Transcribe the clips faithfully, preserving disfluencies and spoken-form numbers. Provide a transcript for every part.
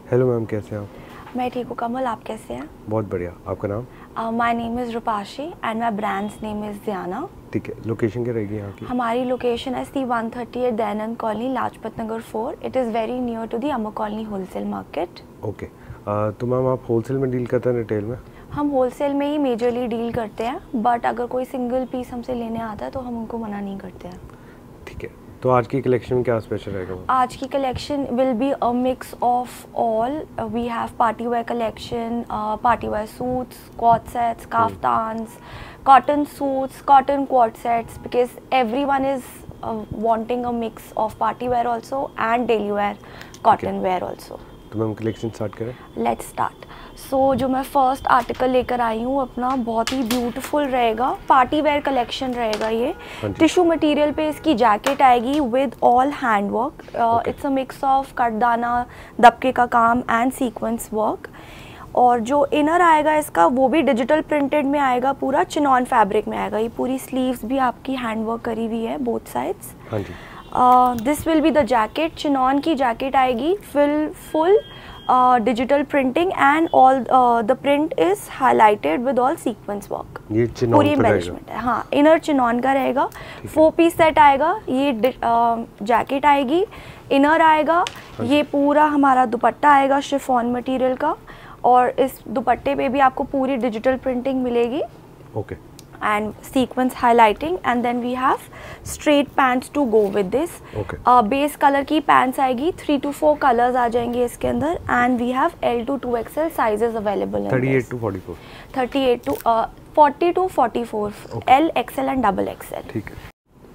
Hello ma'am, कैसे हैं आप? मैं ठीक हूँ कमल, आप कैसे हैं? बहुत बढ़िया। आपका नाम? My name is Rupashi and my brands name is Diyana. ठीक है, लोकेशन क्या रहेगी यहाँ की? हमारी लोकेशन है C one thirty eight Dayanand colony, Lajpat Nagar four. It is very near to the Amar colony wholesale market. Okay, तो मैम आप होलसेल में डील करते हैं रिटेल में? हम होलसेल में ही मेजरली डील करते हैं, बट अगर कोई सिंगल पीस हमसे लेने आता है तो हम उनको मना नहीं करते हैं। ठीक है, तो आज की कलेक्शन में क्या स्पेशल रहेगा? आज की collection will be a mix of all. We have party wear collection, party wear suits, quad sets, kaftans, cotton suits, cotton quad sets, because everyone is uh, wanting a mix of party wear also and daily wear cotton okay. wear also. तो ma'am collection start करें? Let's start. So जो मैं first article लेकर आई हूँ अपना, बहुत ही ब्यूटीफुल रहेगा, पार्टी वेयर कलेक्शन रहेगा ये। टिश्यू मटेरियल पे इसकी जैकेट आएगी with all hand work. It's a mix of कटदाना, दबके का काम एंड सीक्वेंस वर्क। और जो इनर आएगा इसका वो भी डिजिटल प्रिंटेड में आएगा, पूरा चिनॉन फैब्रिक में आएगा। ये पूरी स्लीव्स भी आपकी हैंड वर्क करी हुई है बोथ साइड्स। हाँ जी। This will be the jacket. Chinon की जैकेट आएगी, fill full digital printing and all the print is highlighted with all sequence work. ये चिनॉन पूरी एम्बेलिशमेंट है। हाँ, इनर चिनॉन का रहेगा। फोर पीस सेट आएगा। ये जैकेट uh, आएगी, इनर आएगा, ये पूरा हमारा दुपट्टा आएगा शिफॉन मटेरियल का, और इस दुपट्टे पे भी आपको पूरी डिजिटल प्रिंटिंग मिलेगी। Okay. And sequence highlighting, and then we have straight pants to go with this. Base colour की पैंट्स आएगी, थ्री टू फोर कलर्स आ जाएंगे इसके अंदर, and we have L to two XL sizes available. Thirty eight to forty four thirty eight to forty to forty four, L XL and double XL. ठीक है।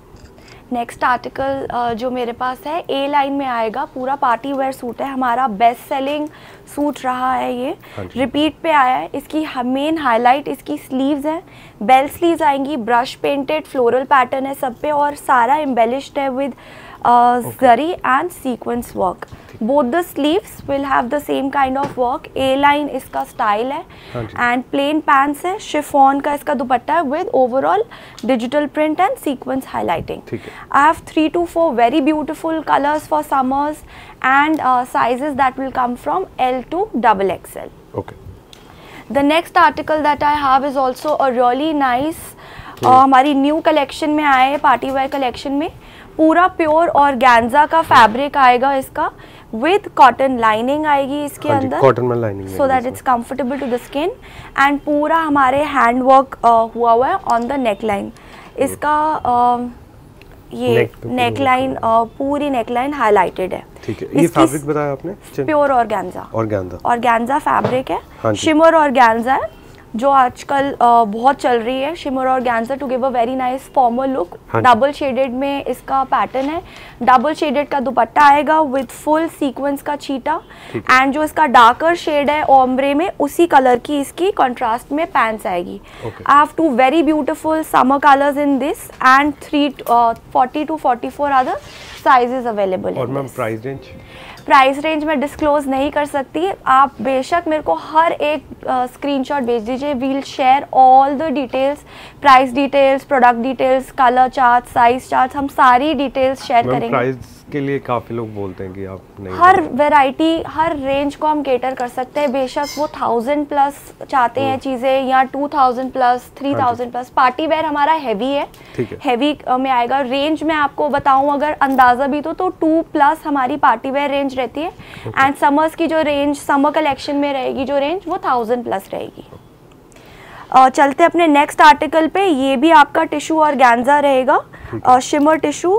Next article uh, जो मेरे पास है ए line में आएगा, पूरा पार्टी वेयर सूट है, हमारा बेस्ट सेलिंग सूट रहा है ये, रिपीट पे आया है। इसकी मेन हाईलाइट इसकी स्लीव्स है, बेल स्लीव्स आएंगी, ब्रश पेंटेड फ्लोरल पैटर्न है सब पे, और सारा एम्बेलिश्ड है with zari and sequence work. Both the sleeves will have the same kind of work. A line इसका स्टाइल है एंड प्लेन पैंट्स है, शिफॉन का इसका दुपट्टा है with overall digital print and sequence highlighting. I have three to four very beautiful colours for summers and sizes that will come from L to double XL. Okay. The next article that I have is also a really nice, uh, हमारी new collection में आए हैं, party wear collection में। पूरा pure organza का fabric आएगा इसका, with cotton lining आएगी इसके हाँ अंदर, कॉटन में lining, so that it's comfortable to the skin. And पूरा हमारे हैंड वर्क uh, हुआ हुआ है ऑन द नेक लाइन। इसका uh, ये नेक लाइन, पूरी नेक लाइन हाईलाइटेड है। ठीक है। ये फैब्रिक बताया आपने? Pure organza. Organza organza fabric है। हाँ, शिमर ऑर्गेन्जा है जो आजकल uh, बहुत चल रही है। Shimmer organza to give a very nice formal look. Double shaded में इसका पैटर्न है, डबल शेडेड का दुपट्टा आएगा विद फुल सीक्वेंस का छीटा, एंड जो इसका डार्कर शेड है ओम्ब्रे में, उसी कलर की इसकी कंट्रास्ट में पैंट्स आएगी। I have two very beautiful summer colours in this, and three forty to forty four other sizes available. और ma'am price range? Price range में डिस्क्लोज नहीं कर सकती। आप बेशक मेरे को हर एक स्क्रीनशॉट uh, भेज दीजिए, we'll share all the details, price details, product details, colour chart, size chart, हम सारी डिटेल्स शेयर करेंगे। प्राइस के लिए काफ़ी लोग बोलते हैं कि आप नहीं, हर वैरायटी, हर रेंज को हम केटर कर सकते हैं। बेशक वो थाउजेंड प्लस चाहते हैं चीज़ें, या two thousand plus, three thousand plus. Party wear हमारा हैवी है, हैवी में आएगा। रेंज में आपको बताऊं अगर अंदाज़ा भी तो तो टू प्लस हमारी पार्टी वेयर रेंज रहती है, एंड समर्स की जो रेंज, समर कलेक्शन में रहेगी जो रेंज, वो थाउजेंड प्लस रहेगी। uh, चलते अपने नेक्स्ट आर्टिकल पे। ये भी आपका टिश्यू ऑर्गेन्जा रहेगा, शिमर टिश्यू,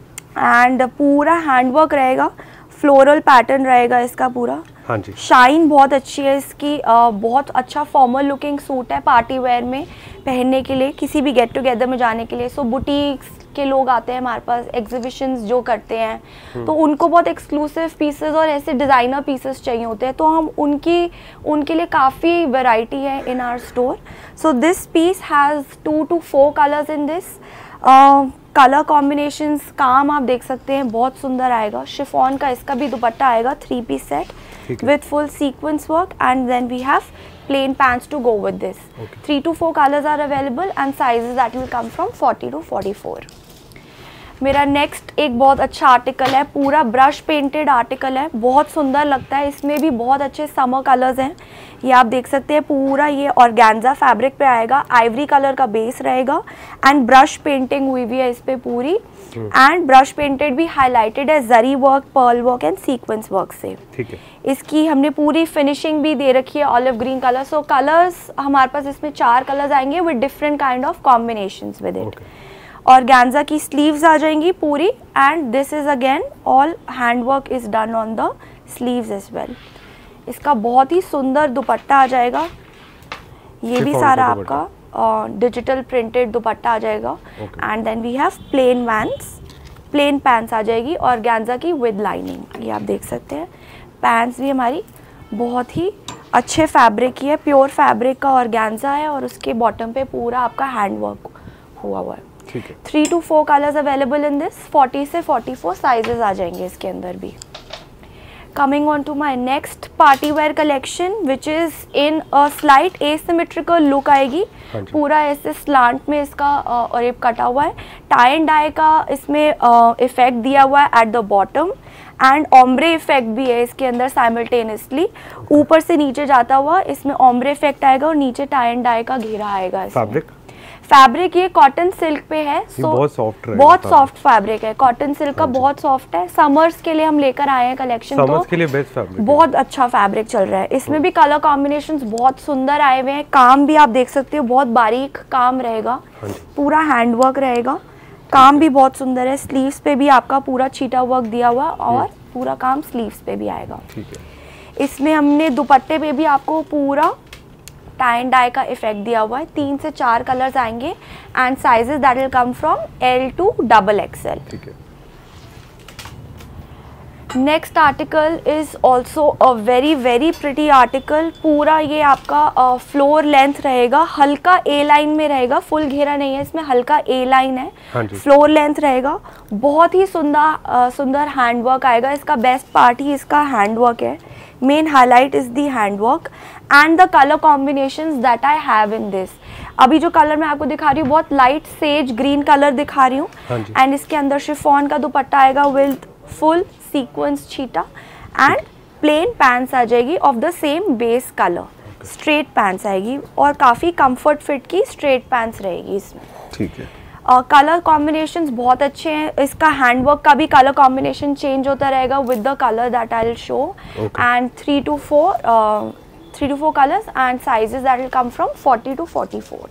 एंड पूरा हैंडवर्क रहेगा, फ्लोरल पैटर्न रहेगा इसका पूरा। हाँ जी। शाइन बहुत अच्छी है इसकी, आ, बहुत अच्छा फॉर्मल लुकिंग सूट है पार्टी वेयर में पहनने के लिए, किसी भी गेट टुगेदर में जाने के लिए। सो बुटीक्स के लोग आते हैं हमारे पास, एग्जीबिशंस जो करते हैं, तो उनको बहुत एक्सक्लूसिव पीसेस और ऐसे डिज़ाइनर पीसेस चाहिए होते हैं, तो हम उनकी उनके लिए काफ़ी वैरायटी है in our store. So this piece has two two four colours in this. Colour combinations, काम आप देख सकते हैं, बहुत सुंदर आएगा। शिफॉन का इसका भी दुपट्टा आएगा, three piece set with full sequence work, and then we have plain pants to go with this. Okay. Three to four colors are available and sizes that will come from forty to forty-four. मेरा next एक बहुत अच्छा article है, पूरा brush painted article है, बहुत सुंदर लगता है। इसमें भी बहुत अच्छे समर कलर्स हैं, ये आप देख सकते हैं। पूरा ये ऑर्गेन्जा फैब्रिक पे आएगा, आइवरी कलर का बेस रहेगा एंड ब्रश पेंटिंग हुई हुई है इस पे पूरी, एंड ब्रश पेंटेड भी हाईलाइटेड है zari work, pearl work and sequence work से। ठीक है। इसकी हमने पूरी फिनिशिंग भी दे रखी है olive green colour. So colours हमारे पास इसमें चार कलर्स आएंगे with different kind of combinations with it. Organza की स्लीव्स आ जाएंगी पूरी, and this is again all hand work is done on the sleeves as well. इसका बहुत ही सुंदर दुपट्टा आ जाएगा, ये भी सारा आपका डिजिटल प्रिंटेड दुपट्टा आ जाएगा। And then we have plain vans, plain pants आ जाएगी ऑर्गेन्जा की विद लाइनिंग, ये आप देख सकते हैं। पैंट्स भी हमारी बहुत ही अच्छे फैब्रिक की है, प्योर फैब्रिक का ऑर्गेन्जा है, और उसके बॉटम पे पूरा आपका हैंड वर्क हुआ हुआ है। ठीक है। Three to four colours available in this, forty से फोर्टी फोर साइजेस आ जाएंगे इसके अंदर भी। Coming on to my next party wear collection which is in a slight asymmetrical look आएगी, पूरा ऐसे स्लांट में इसका और कटा हुआ है, टाई एंड डाई का इसमें इफेक्ट uh, दिया हुआ है at the bottom, and ombre effect भी है इसके अंदर साइमल्टेनियसली, ऊपर से नीचे जाता हुआ इसमें ओम्ब्रे इफेक्ट आएगा और नीचे टाई एंड डाई का घेरा आएगा। फैब्रिक फैब्रिक ये कॉटन सिल्क पे है, सो बहुत सॉफ्ट है, बहुत सॉफ्ट फैब्रिक है, कॉटन सिल्क का बहुत सॉफ्ट है। समर्स के लिए हम लेकर आए हैं कलेक्शन, समर्स के लिए बेस्ट फैब्रिक, बहुत अच्छा फैब्रिक चल रहा है। इसमें भी कलर कॉम्बिनेशंस बहुत सुंदर आए हुए हैं, काम भी आप देख सकते हो बहुत बारीक काम रहेगा, पूरा हैंडवर्क रहेगा, काम भी बहुत सुंदर है। स्लीव्स पे भी आपका पूरा छीटा वर्क दिया हुआ और पूरा काम स्लीव्स पे भी आएगा। ठीक है। इसमें हमने दुपट्टे पे भी आपको पूरा टाई एंड डाई का इफेक्ट दिया हुआ है, तीन से चार कलर्स आएंगे and sizes that will come from L to double XL. ठीक है। Next article is also a very very pretty article, पूरा ये आपका फ्लोर uh, लेंथ रहेगा, हल्का ए लाइन में रहेगा, फुल घेरा नहीं है इसमें, हल्का ए लाइन है, फ्लोर लेंथ रहेगा, बहुत ही सुंदर uh, सुंदर हैंडवर्क आएगा। इसका बेस्ट पार्ट ही इसका हैंडवर्क है, main highlight is the handwork and the colour combinations that I have in this. अभी जो कलर मैं आपको दिखा रही हूँ बहुत लाइट सेज ग्रीन कलर दिखा रही हूँ, एंड इसके अंदर शिफॉन का दुपट्टा आएगा विद फुल सीक्वेंस छीटा, एंड प्लेन पैंट्स आ जाएगी of the same base colour, straight pants आएगी और काफ़ी कंफर्ट फिट की स्ट्रेट पैंट्स रहेगी इसमें। ठीक है। कलर uh, कॉम्बिनेशंस बहुत अच्छे हैं, इसका हैंडवर्क का भी कलर कॉम्बिनेशन चेंज होता रहेगा with the colour that I will show, and three to four three to four colours and sizes that will come from forty to forty four.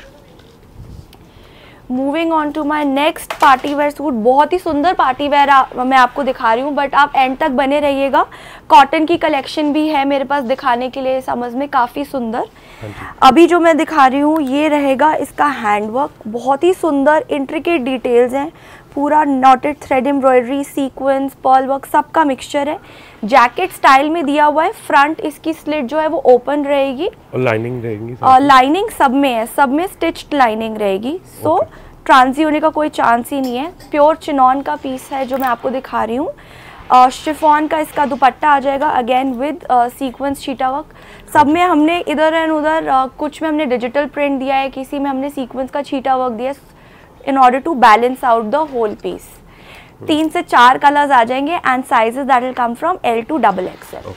Moving on to my next party wear suit, बहुत ही सुंदर party wear मैं आपको दिखा रही हूँ, but आप and तक बने रहिएगा। कॉटन की कलेक्शन भी है मेरे पास दिखाने के लिए, समझ में काफ़ी सुंदर। अभी जो मैं दिखा रही हूँ ये रहेगा इसका हैंडवर्क, बहुत ही सुंदर इंट्रिकेट डिटेल्स हैं, पूरा knotted thread embroidery, sequence, pearl work सबका मिक्सचर है, जैकेट स्टाइल में दिया हुआ है। फ्रंट इसकी स्लिट जो है वो ओपन रहेगी और लाइनिंग रहेगी, और लाइनिंग सब में है, सब में स्टिच्ड लाइनिंग रहेगी, सो so, ट्रांसी होने का कोई चांस ही नहीं है। प्योर चिनॉन का पीस है जो मैं आपको दिखा रही हूँ। शिफॉन का इसका दुपट्टा आ जाएगा अगेन विद सीक्वेंस शीटा वर्क, सब में हमने इधर एंड उधर uh, कुछ में हमने डिजिटल प्रिंट दिया है, किसी में हमने सीक्वेंस का छीटा वर्क दिया है in order to balance out the whole piece. तीन से चार कलर्स आ जाएंगे and sizes that will come from L to double XL.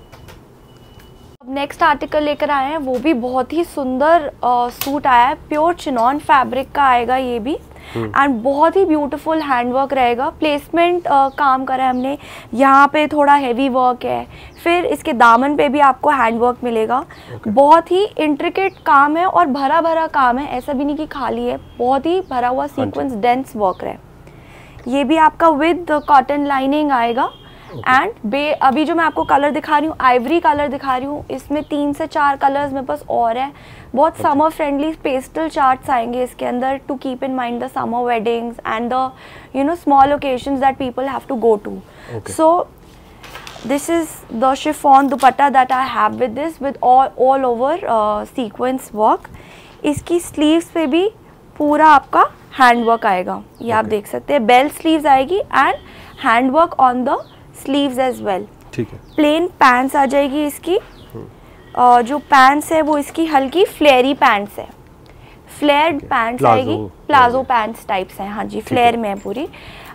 अब नेक्स्ट आर्टिकल लेकर आए हैं, वो भी बहुत ही सुंदर सूट आया है, प्योर चिनॉन फैब्रिक का आएगा ये भी, एंड बहुत ही ब्यूटीफुल हैंडवर्क रहेगा। प्लेसमेंट uh, काम करा है हमने, यहाँ पे थोड़ा हेवी वर्क है, फिर इसके दामन पे भी आपको हैंडवर्क मिलेगा। okay. बहुत ही इंट्रिकेट काम है और भरा भरा काम है, ऐसा भी नहीं कि खाली है, बहुत ही भरा हुआ सीक्वेंस डेंस वर्क है। ये भी आपका विद कॉटन लाइनिंग आएगा एंड okay. बे अभी जो मैं आपको कलर दिखा रही हूँ आइवरी कलर दिखा रही हूँ, इसमें तीन से चार कलर्स मेरे पास और है। बहुत समर फ्रेंडली पेस्टल चार्ट्स आएंगे इसके अंदर to keep in mind the summer weddings and the you know small occasions that people have to go to. So this is the chiffon dupatta that I have with this with all all over sequence work. इसकी sleeves पे भी पूरा आपका hand work आएगा, ये okay. आप देख सकते हैं, बेल स्लीव्स आएगी and hand work on the sleeves as well. ठीक है। प्लेन पैंट्स आ जाएगी इसकी, uh, जो पैंट्स है वो इसकी हल्की फ्लेयरी पैंट्स है, फ्लेयर्ड पैंट्स आएगी, प्लाजो पैंट्स टाइप्स हैं, हाँ जी फ्लेयर में है पूरी।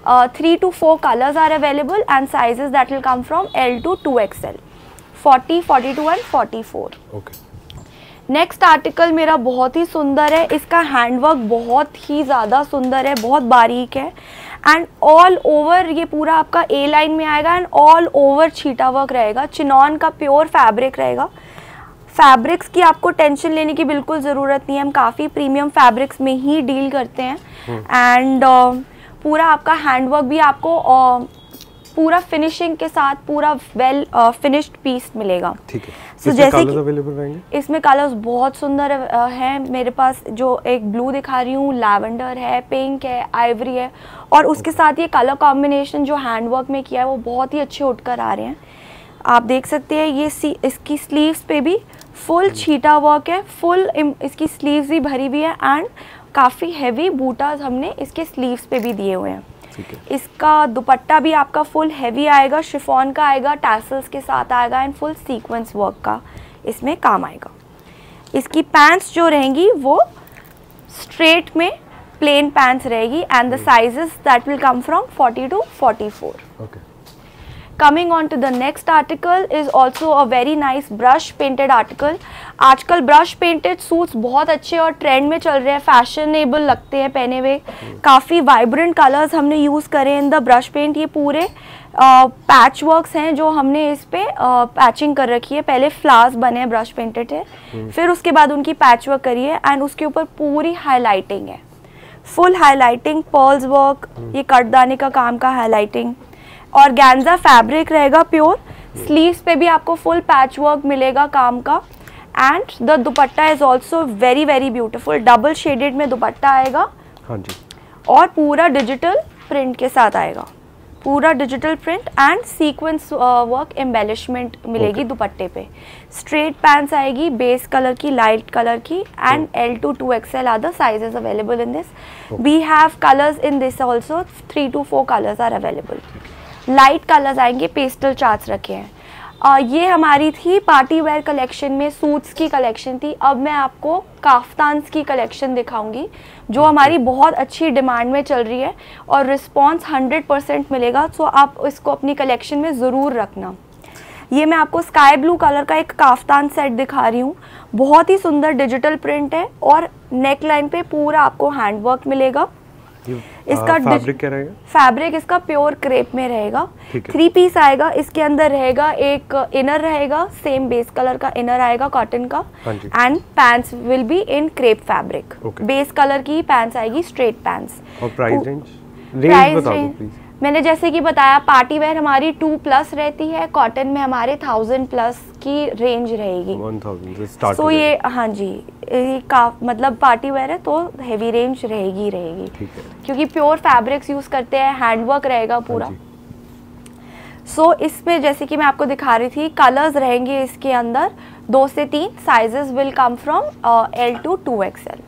Three to four colours are available and sizes that will come from L to two X L, forty, forty two and forty four. Okay. Next article मेरा बहुत ही सुंदर है, इसका हैंडवर्क बहुत ही ज़्यादा सुंदर है, बहुत बारीक है एंड ऑल ओवर ये पूरा आपका ए लाइन में आएगा एंड ऑल ओवर छीटा वर्क रहेगा। चिनॉन का प्योर फैब्रिक रहेगा। फैब्रिक्स की आपको टेंशन लेने की बिल्कुल ज़रूरत नहीं है, हम काफ़ी प्रीमियम फैब्रिक्स में ही डील करते हैं एंड uh, पूरा आपका हैंडवर्क भी आपको uh, पूरा फिनिशिंग के साथ पूरा वेल फिनिश्ड पीस मिलेगा। ठीक है। so, इसमें जैसे कलर्स अवेलेबल रहेंगे? इसमें कलर्स बहुत सुंदर uh, हैं मेरे पास, जो एक ब्लू दिखा रही हूँ, लैवेंडर है, पिंक है, आइवरी है और उसके okay. साथ ये कलर कॉम्बिनेशन जो हैंडवर्क में किया है वो बहुत ही अच्छे उठकर आ रहे हैं। आप देख सकते हैं ये सी इसकी स्लीव्स पे भी फुल छीटा वर्क है, फुल इसकी स्लीव्स भी भरी हुई है एंड काफ़ी हैवी बूटास हमने इसके स्लीव्स पे भी दिए हुए हैं। इसका दुपट्टा भी आपका फुल हैवी आएगा, शिफॉन का आएगा, टैसल्स के साथ आएगा एंड फुल सीक्वेंस वर्क का इसमें काम आएगा। इसकी पैंट्स जो रहेंगी वो स्ट्रेट में प्लेन पैंट्स रहेगी and the sizes that will come from forty to forty four. Okay. Coming on to the next article is also a very nice brush painted article. आजकल brush painted suits बहुत अच्छे और trend में चल रहे हैं, fashionable लगते हैं पहने हुए। काफ़ी वाइब्रेंट कलर्स हमने यूज़ करे इन द ब्रश पेंट। ये पूरे पैच वर्क्स हैं जो हमने इस पे पैचिंग कर रखी है। पहले फ्लावर्स बने हैं ब्रश पेंटेड है, फिर उसके बाद उनकी पैच वर्क करी है एंड उसके ऊपर पूरी हाईलाइटिंग है, फुल हाईलाइटिंग, पर्ल्स वर्क, ये कटदाने का काम का हाईलाइटिंग और गैंजा फैब्रिक रहेगा प्योर। स्लीव्स पे भी आपको फुल पैच वर्क मिलेगा काम का and the dupatta is also very very beautiful. Double shaded में दुपट्टा आएगा। हाँ जी। और पूरा डिजिटल प्रिंट के साथ आएगा, पूरा digital print and sequence work embellishment मिलेगी okay. दुपट्टे पे। स्ट्रेट पैंट्स आएगी बेस कलर की, लाइट कलर की and L to two X L are the sizes available in this. We have colours in this also, three to four colours are available. Light colours आएंगे, pastel charts रखे हैं। uh, ये हमारी थी party wear collection में suits की collection थी। अब मैं आपको काफ्तान्स की कलेक्शन दिखाऊंगी जो हमारी बहुत अच्छी डिमांड में चल रही है और रिस्पॉन्स हंड्रेड परसेंट मिलेगा, सो आप इसको अपनी कलेक्शन में ज़रूर रखना। ये मैं आपको स्काई ब्लू कलर का एक काफ्तान सेट दिखा रही हूँ, बहुत ही सुंदर डिजिटल प्रिंट है और नेक लाइन पे पूरा आपको हैंडवर्क मिलेगा। इसका फैब्रिक क्या रहेगा? फैब्रिक इसका प्योर क्रेप में रहेगा। थ्री पीस आएगा, इसके अंदर रहेगा एक इनर रहेगा, सेम बेस कलर का इनर आएगा कॉटन का and pants will be in crepe fabric. Base colour की पैंट्स आएगी, स्ट्रेट पैंट्स। और प्राइस रेंज? रेंज बता दो प्लीज। मैंने जैसे कि बताया पार्टी वेयर हमारी टू प्लस रहती है, कॉटन में हमारे थाउजेंड प्लस की रेंज रहेगी। वन थाउजेंड से स्टार्ट। सो ये हाँ जी, ये का मतलब पार्टी वेयर है तो हेवी रेंज रहेगी रहेगी ठीक है। क्योंकि प्योर फैब्रिक्स यूज करते हैं, हैंडवर्क रहेगा पूरा। सो so, इसमें जैसे कि मैं आपको दिखा रही थी कलर्स रहेंगे इसके अंदर दो से तीन, sizes will come from L to two X L.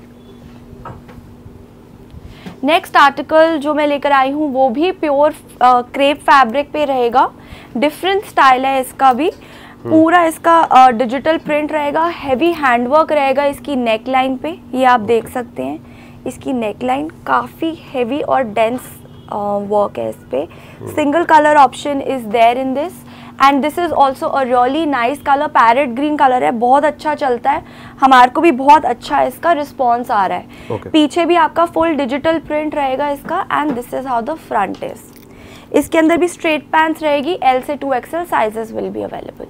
Next article जो मैं लेकर आई हूँ वो भी प्योर क्रेप फैब्रिक पे रहेगा। डिफरेंट स्टाइल है इसका भी, पूरा इसका डिजिटल uh, प्रिंट रहेगा, हैवी हैंडवर्क रहेगा इसकी नेक लाइन पे। ये आप देख सकते हैं इसकी नेक लाइन काफ़ी हैवी और डेंस वर्क है इस पे। Single colour option is there in this and this is also a really nice colour, parrot green colour है, बहुत अच्छा चलता है, हमारे को भी बहुत अच्छा इसका रिस्पॉन्स आ रहा है। okay. पीछे भी आपका फुल डिजिटल प्रिंट रहेगा इसका and this is how the front is. इसके अंदर भी स्ट्रेट पैंट्स रहेगी, एल से to XL sizes will be available.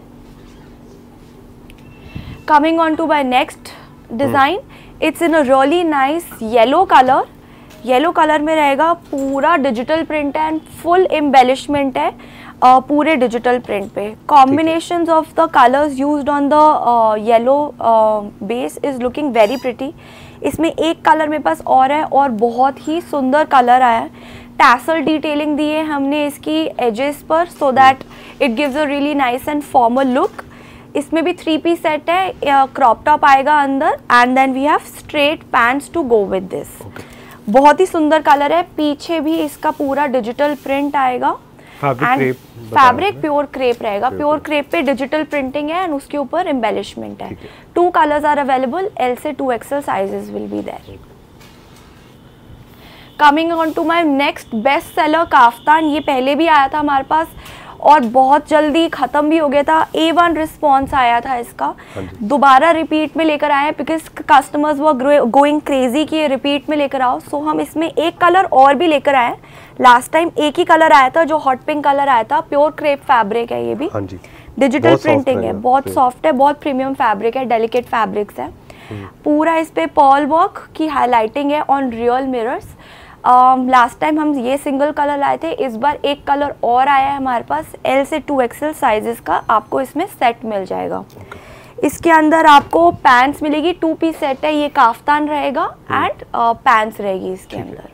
Coming on to my next design, it's in a really nice yellow colour. Yellow colour में रहेगा, पूरा digital print है and full embellishment है uh, पूरे डिजिटल प्रिंट पे। Combinations of the colours used on the yellow base is looking very pretty. इसमें एक colour मेरे पास और है और बहुत ही सुंदर कलर आया है। टैसल डिटेलिंग दी है हमने इसकी एजेस पर so that it gives a really nice and formal look. इसमें भी थ्री पीस सेट है, क्रॉप uh, टॉप आएगा अंदर and then we have straight pants to go with this. बहुत ही सुंदर कलर है, पीछे भी इसका पूरा डिजिटल प्रिंट आएगा। फैब्रिक फैब्रिक प्योर क्रेप रहेगा, प्योर क्रेप पे डिजिटल प्रिंटिंग है एंड उसके ऊपर एम्बेलिशमेंट है। Two colours are available, L से to XL sizes will be there. Coming on to my next best seller kaftan, ये पहले भी आया था हमारे पास और बहुत जल्दी ख़त्म भी हो गया था। ए वन रिस्पॉन्स आया था इसका, दोबारा रिपीट में लेकर आए हैं बिकॉज कस्टमर्स वो गोइंग क्रेजी कि रिपीट में लेकर आओ। सो so, हम इसमें एक कलर और भी लेकर आए हैं। लास्ट टाइम एक ही कलर आया था जो हॉट पिंक कलर आया था। प्योर क्रेप फैब्रिक है ये भी, डिजिटल प्रिंटिंग है, बहुत सॉफ्ट है, बहुत प्रीमियम फैब्रिक है, डेलिकेट फैब्रिक्स है। पूरा इस पे पर्ल वर्क की हाईलाइटिंग है on real mirrors. Last time हम ये सिंगल कलर लाए थे, इस बार एक कलर और आया है हमारे पास। एल से टू एक्सएल साइजेस का आपको इसमें सेट मिल जाएगा। okay. इसके अंदर आपको पैंट्स मिलेगी, टू पीस सेट है, ये काफ्तान रहेगा एंड पैंट्स रहेगी इसके अंदर।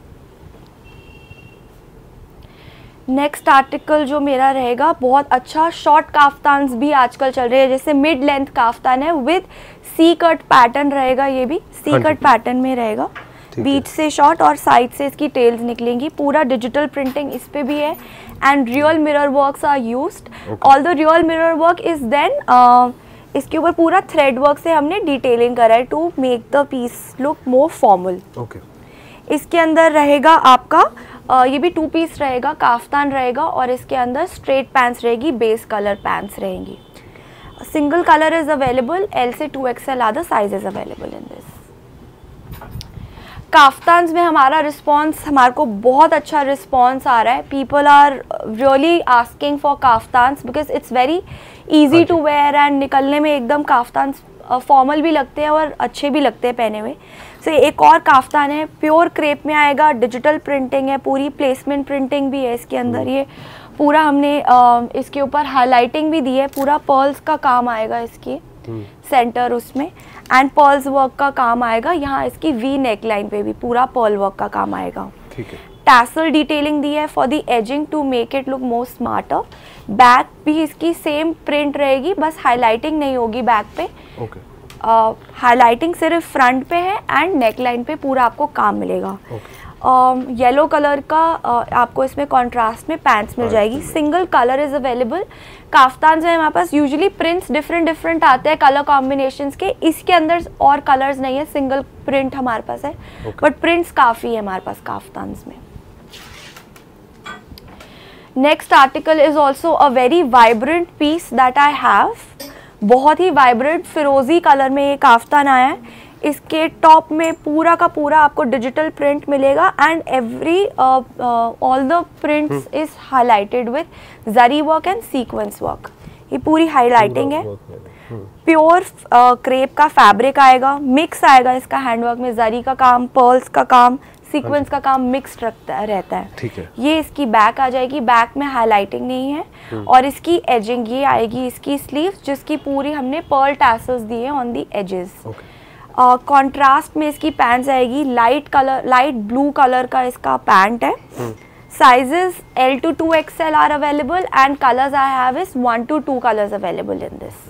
नेक्स्ट आर्टिकल जो मेरा रहेगा बहुत अच्छा, शॉर्ट काफ्तान्स भी आजकल चल रहे हैं, जैसे मिड लेंथ काफ्तान है विद सी कट पैटर्न रहेगा, ये भी सी कट पैटर्न में रहेगा, बीच से शॉर्ट और साइड से इसकी टेल्स निकलेंगी। पूरा डिजिटल प्रिंटिंग इस पे भी है and real mirror works are used. All the real mirror work is then इसके ऊपर पूरा थ्रेड वर्क से हमने डिटेलिंग करा है to make the piece look more formal. इसके अंदर रहेगा आपका uh, ये भी टू पीस रहेगा, काफ्तान रहेगा और इसके अंदर स्ट्रेट पैंट्स रहेगी, बेस कलर पैंट्स रहेंगी। Single colour is available, L से to XL are the sizes available in this. Kaftans में हमारा रिस्पॉन्स, हमारे को बहुत अच्छा रिस्पॉन्स आ रहा है। People are really asking for kaftans because it's very easy to wear and निकलने में एकदम काफ्तान्स फॉर्मल भी लगते हैं और अच्छे भी लगते हैं पहने हुए। सो so, एक और काफ्तान है, प्योर क्रेप में आएगा, डिजिटल प्रिंटिंग है, पूरी प्लेसमेंट प्रिंटिंग भी है इसके अंदर। ये पूरा हमने आ, इसके ऊपर हाईलाइटिंग भी दी है, पूरा पर्ल्स का काम आएगा इसकी सेंटर उसमें एंड पर्ल्स वर्क का काम आएगा। यहाँ इसकी वी नेक लाइन पे भी पूरा पर्ल वर्क का काम आएगा। ठीक है। टैसल डिटेलिंग दी है for the edging to make it look more smarter. Back भी इसकी सेम प्रिंट रहेगी, बस हाईलाइटिंग नहीं होगी बैक पे। ओके। हाईलाइटिंग uh, सिर्फ फ्रंट पे है एंड नेक लाइन पे पूरा आपको काम मिलेगा। Yellow okay. कलर का uh, आपको इसमें कॉन्ट्रास्ट में पैंट्स मिल जाएगी। Single colour is available. Kaftan है हमारे पास यूजुअली प्रिंट्स डिफरेंट डिफरेंट आते हैं कलर कॉम्बिनेशंस के, इसके अंदर और कलर्स नहीं है, सिंगल प्रिंट हमारे पास है बट okay. प्रिंट्स काफ़ी है हमारे पास काफ्तान में। Next article is also a very vibrant piece that I have. बहुत ही वाइब्रेंट फिरोजी कलर में ये काफ्तान आया है। इसके टॉप में पूरा का पूरा आपको डिजिटल प्रिंट मिलेगा and every all the prints is highlighted with zari work and sequence work. ये पूरी हाईलाइटिंग है। प्योर क्रेप का फैब्रिक आएगा, मिक्स आएगा इसका हैंडवर्क में, जरी का काम, पर्ल्स का काम, सीक्वेंस का काम मिक्स्ड रखता है रहता है। ठीक है। ये इसकी बैक आ जाएगी, बैक में हाईलाइटिंग नहीं है और इसकी एजिंग ये आएगी इसकी स्लीव्स, जिसकी पूरी हमने पर्ल टैसल्स दिए हैं ऑन दी एजेस। कंट्रास्ट में इसकी पैंट्स आएगी, light colour, light blue colour का इसका पैंट है। Sizes L to two XL are available and colours I have is one two two colours available in this.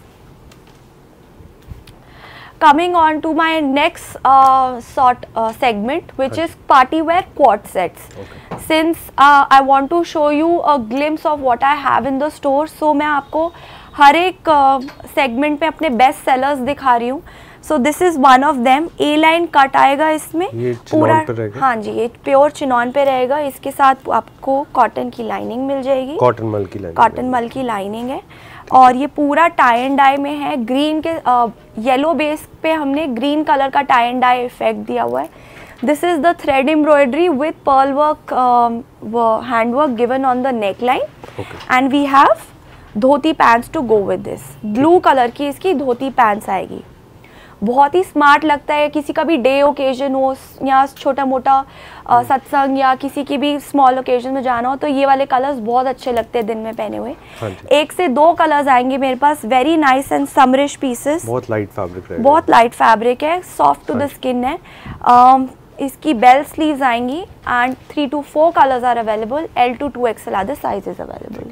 Coming on to my next uh, sort uh, segment, which is party wear quad sets. Okay. Since uh, I want to show you a glimpse of what I have in the store, so मैं आपको हर एक segment uh, पे अपने best sellers दिखा रही हूँ। So this is one of them. A line cut आएगा इसमें, ये पूरा पे रहेगा। हाँ जी, ये प्योर चिनॉन पे रहेगा। इसके साथ आपको कॉटन की लाइनिंग मिल जाएगी, कॉटन मल की लाइनिंग, कॉटन मल की लाइनिंग है और ये पूरा टाई एंड डाई में है। ग्रीन के येलो बेस पे हमने ग्रीन कलर का टाई एंड डाई इफेक्ट दिया हुआ है। This is the thread embroidery with pearl work, hand work given on the neck line and we have dhoti pants to go with this. Blue colour की इसकी धोती pants आएगी। बहुत ही smart लगता है, किसी का भी डे ओकेजन हो या छोटा मोटा सत्संग या किसी की भी स्मॉल ओकेजन में जाना हो तो ये वाले कलर्स बहुत अच्छे लगते हैं दिन में पहने हुए। एक से दो कलर्स आएंगे मेरे पास। Very nice and summerish pieces, बहुत लाइट फैब्रिक है, बहुत लाइट फैब्रिक है, सॉफ्ट टू द स्किन है। uh, इसकी बेल स्लीव्स आएंगी and three to four colours are available. L to two XL are the sizes available.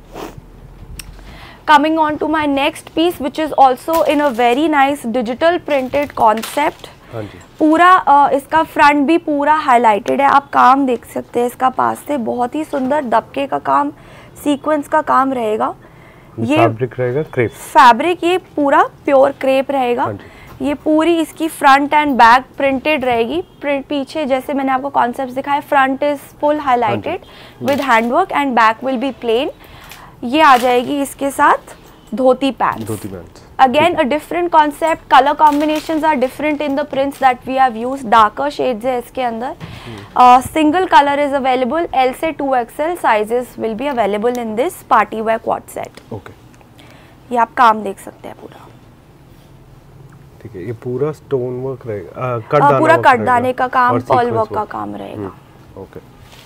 Coming on to my next piece, which is also in a very nice digital printed concept. पूरा uh, इसका front भी पूरा highlighted है, आप काम देख सकते हैं इसका पास से। बहुत ही सुंदर दबके का काम, सीक्वेंस का काम रहेगा। ये फैब्रिक रहेगा क्रेप, फैब्रिक ये पूरा प्योर क्रेप रहेगा। ये पूरी इसकी फ्रंट एंड बैक प्रिंटेड रहेगी। प्रिंट पीछे जैसे मैंने आपको कॉन्सेप्ट दिखाया, front is full highlighted with handwork and back will be plain. ये आ जाएगी इसके साथ dhoti pants. Dhoti pants again a different concept, colour combinations are different in the prints that we have used. Darker shades है इसके अंदर। Single colour is available, L से to XL sizes will be available in this party wear quad set. Okay, ये आप काम देख सकते हैं पूरा। ठीक है, ये पूरा स्टोन वर्क रहेगा, कट दाना पूरा कट दाने का काम, पर्ल वर्क का काम रहेगा। Okay,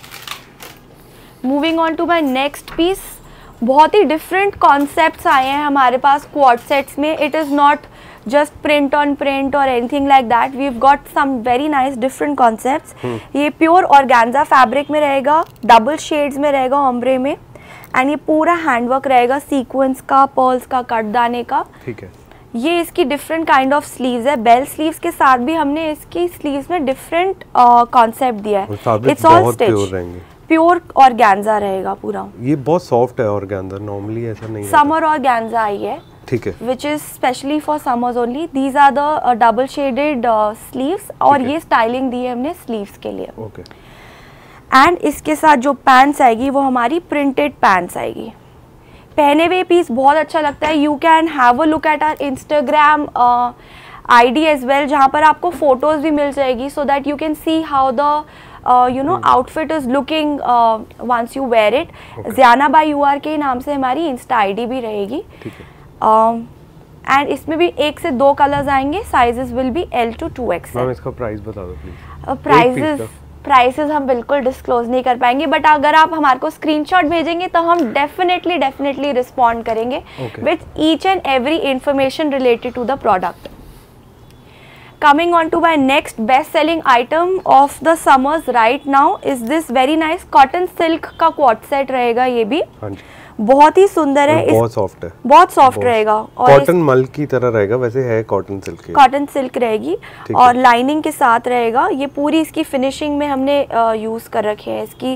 moving on to my next piece. बहुत ही डिफरेंट कॉन्सेप्ट्स आए हैं हमारे पास क्वाड सेट्स में। It is not just print on print और anything like that, we have got some very nice different concepts. ये प्योर ऑर्गेन्जा फैब्रिक में रहेगा, डबल शेड्स में रहेगा ओम्ब्रे में, एंड ये पूरा हैंडवर्क रहेगा सीक्वेंस का, पर्ल्स का, कट दाने का। ठीक है। ये इसकी डिफरेंट काइंड ऑफ स्लीव्स है। बेल स्लीव्स के साथ भी हमने इसकी स्लीव्स में डिफरेंट कॉन्सेप्ट दिया है। It's all stitch, pure organza रहेगा पूरा। ये बहुत सॉफ्ट है ऑर्गेन्जा, नॉर्मली ऐसा नहीं है। समर ऑर्गेन्जा आई है, ठीक है, which is specially for summers only. These are the double shaded sleeves, और ये स्टाइलिंग दी है हमने स्लीव्स के लिए। ओके, एंड इसके साथ जो पैंट्स आएगी वो हमारी प्रिंटेड पैंट्स आएगी। पहने हुए पीस बहुत अच्छा लगता है। You can have a look at our Instagram I D as well, जहाँ पर आपको फोटोज भी मिल जाएगी, so that you can see how the you know outfit is looking once you wear it. Ziana by U R के नाम से हमारी इंस्टा आई डी भी रहेगी। एंड uh, इसमें भी एक से दो कलर्स आएंगे, sizes will be L to two X. Ma'am इसका प्राइस बता दो प्लीज। प्राइजेस प्राइसेस हम बिल्कुल डिस्क्लोज नहीं कर पाएंगे, बट अगर आप हमारे को स्क्रीनशॉट भेजेंगे तो हम डेफिनेटली डेफिनेटली रिस्पॉन्ड करेंगे with each and every information related to the product. Coming on to my next best selling item of the summers right now is this very nice cotton silk का quad set रहेगा। ये भी हाँ जी, बहुत ही सुंदर है, बहुत सॉफ्ट है, बहुत सॉफ्ट रहेगा, और कॉटन मल की तरह रहेगा, वैसे है कॉटन सिल्क। कॉटन सिल्क रहेगी और लाइनिंग के साथ रहेगा। ये पूरी इसकी फिनिशिंग में हमने यूज uh, कर रखे हैं इसकी।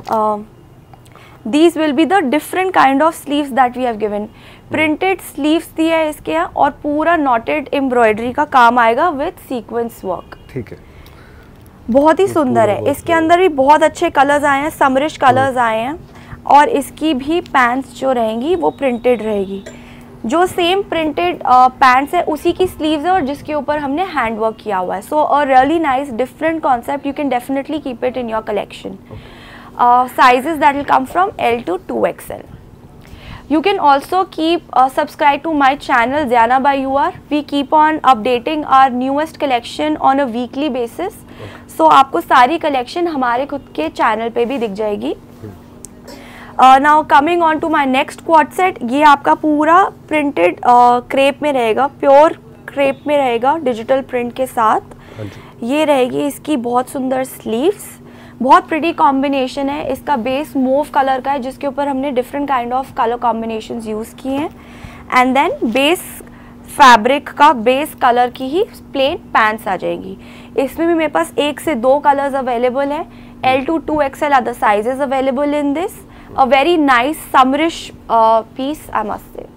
These will be the different kind of sleeves that we have given. Printed sleeves दिया है इसके यहाँ, और पूरा नॉटेड एम्ब्रॉयडरी का काम आएगा विद सीक्वेंस वर्क। ठीक है, बहुत ही सुंदर है। इसके अंदर भी बहुत अच्छे कलर्स आए हैं, समरिश कलर्स आए हैं, और इसकी भी पैंट्स जो रहेंगी वो प्रिंटेड रहेगी। जो सेम प्रिंटेड पैंट्स है उसी की स्लीव्स है, और जिसके ऊपर हमने हैंड वर्क किया हुआ है। So a really nice different concept, you can definitely keep it in your collection. Sizes that will come from L to two XL. You can also keep uh, subscribe to my channel Zyana by U R. We keep on updating our newest collection on a weekly basis. So आपको सारी collection हमारे खुद के channel पे भी दिख जाएगी। uh, now coming on to my next quad set, ये आपका पूरा printed uh, crepe में रहेगा, pure crepe में रहेगा digital print के साथ। ये रहेगी इसकी बहुत सुंदर sleeves, बहुत प्रिटी कॉम्बिनेशन है। इसका बेस मूव कलर का है, जिसके ऊपर हमने different kind of colour combinations use किए हैं, एंड देन बेस फैब्रिक का बेस कलर की ही प्लेन पैंट्स आ जाएंगी। इसमें भी मेरे पास एक से दो कलर्स अवेलेबल है। L to two XL are the sizes available in this. A very nice summerish piece I must say.